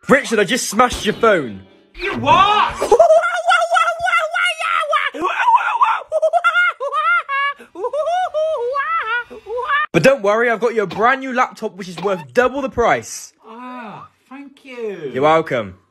Richard, I just smashed your phone. You what? But don't worry, I've got you a brand new laptop which is worth double the price. Ah, thank you. You're welcome.